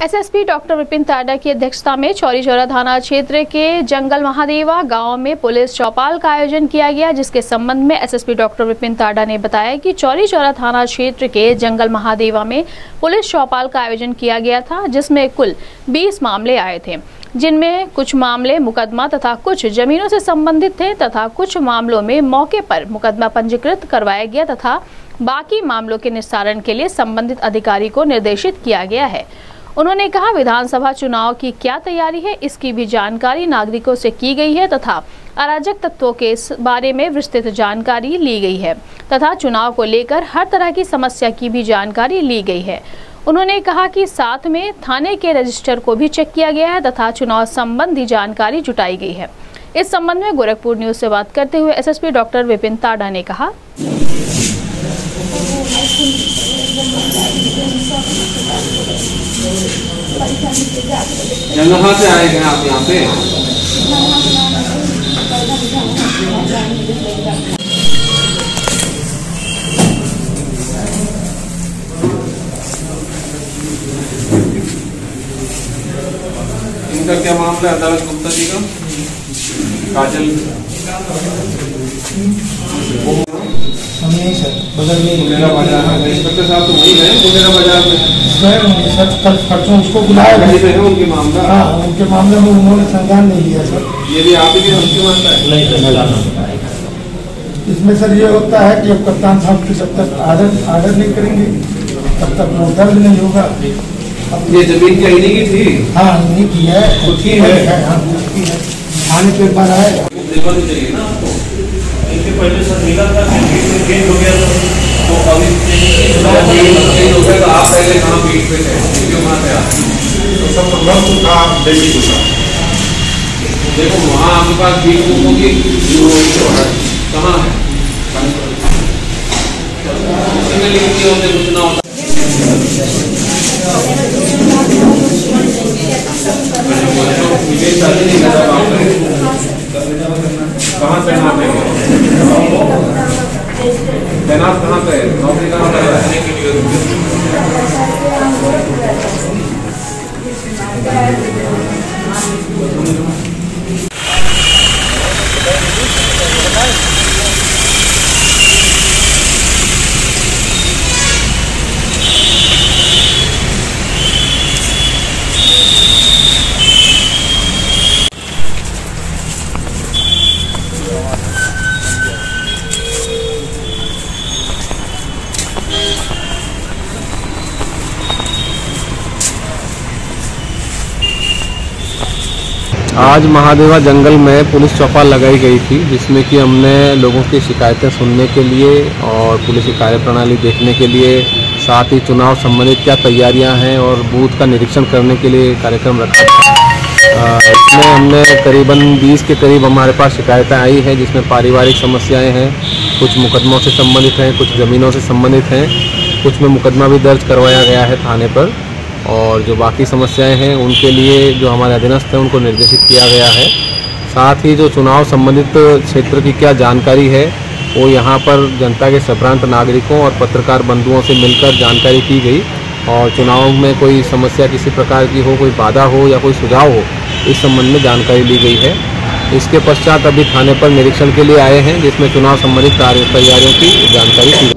SSP doctor Vipin ताडा की अध्यक्षता में चौरी चौरा थाना क्षेत्र के जंगल महादेवा गांव में पुलिस चौपाल का आयोजन किया गया, जिसके संबंध में एसएसपी डॉक्टर विपिन ताडा ने बताया कि चौरी चौरा थाना क्षेत्र के जंगल महादेवा में पुलिस चौपाल का आयोजन किया गया था, जिसमें कुल 20 मामले आए थे, जिनमें कुछ मामले मुकदमा तथा कुछ जमीनों से संबंधित थे तथा कुछ मामलों में मौके पर मुकदमा पंजीकृत करवाया गया तथा बाकी मामलों के निस्तारण के लिए संबंधित अधिकारी को निर्देशित किया गया है। उन्होंने कहा, विधानसभा चुनाव की क्या तैयारी है, इसकी भी जानकारी नागरिकों से की गई है तथा अराजक तत्वों के बारे में विस्तृत जानकारी ली गई है तथा चुनाव को लेकर हर तरह की समस्या की भी जानकारी ली गई है। उन्होंने कहा कि साथ में थाने के रजिस्टर को भी चेक किया गया है तथा चुनाव संबंधी जानकारी जुटाई गई है। इस संबंध में गोरखपुर न्यूज से बात करते हुए एसएसपी डॉक्टर विपिन ताडा ने कहा, कहाँ से आए हैं आप यहाँ पे? इनका क्या मामला है? अदालत गुप्ता जी का काजल हम यही सर बगल में मेरा बाजार में इंस्पेक्टर साहब तो वही है मेरा बाजार में सर कल परसों उसको बुलाया वहीं पे है उनके मामला। हाँ, उनके मामले में उन्होंने संज्ञान नहीं लिया सर। ये भी आप ही के उनकी मामला है? नहीं, इसमें सर ये होता है कि अब कप्तान साहब जब तक आर्डर नहीं करेंगे तब तक वो दर्ज नहीं होगा। ये जमीन क्या इन्हीं की थी? हाँ, इन्हीं की है, खुद की है। हाँ, खुद की है। थाने पे बार आएगा चाहिए ना आपको। इनके पहले सर मिला था चेंज हो गया था, तो अभी चेंज हो गया तो आप पहले कहाँ बीट पे थे? क्यों वहाँ थे आप? तो सब वक्त था दिल्ली को था। देखो वहाँ आपके पास बीट बुक होगी, कहाँ है? उसी में लिखती होते कुछ ना होता। कहाँ तैनात है? तैनात कहाँ पे है? नौकरी कहाँ पे आज महादेवा जंगल में पुलिस चौपाल लगाई गई थी, जिसमें कि हमने लोगों की शिकायतें सुनने के लिए और पुलिस की कार्यप्रणाली देखने के लिए, साथ ही चुनाव संबंधित क्या तैयारियां हैं और बूथ का निरीक्षण करने के लिए कार्यक्रम रखा था। इसमें हमने करीबन 20 के करीब हमारे पास शिकायतें आई हैं, जिसमें पारिवारिक समस्याएँ हैं, कुछ मुकदमों से संबंधित हैं, कुछ ज़मीनों से संबंधित हैं, कुछ में मुकदमा भी दर्ज करवाया गया है थाने पर, और जो बाकी समस्याएं हैं उनके लिए जो हमारे अधीनस्थ हैं उनको निर्देशित किया गया है। साथ ही जो चुनाव संबंधित क्षेत्र की क्या जानकारी है वो यहाँ पर जनता के सप्रांत नागरिकों और पत्रकार बंधुओं से मिलकर जानकारी की गई, और चुनाव में कोई समस्या किसी प्रकार की हो, कोई बाधा हो या कोई सुझाव हो, इस संबंध में जानकारी ली गई है। इसके पश्चात अभी थाने पर निरीक्षण के लिए आए हैं, जिसमें चुनाव संबंधित तैयारियों की जानकारी की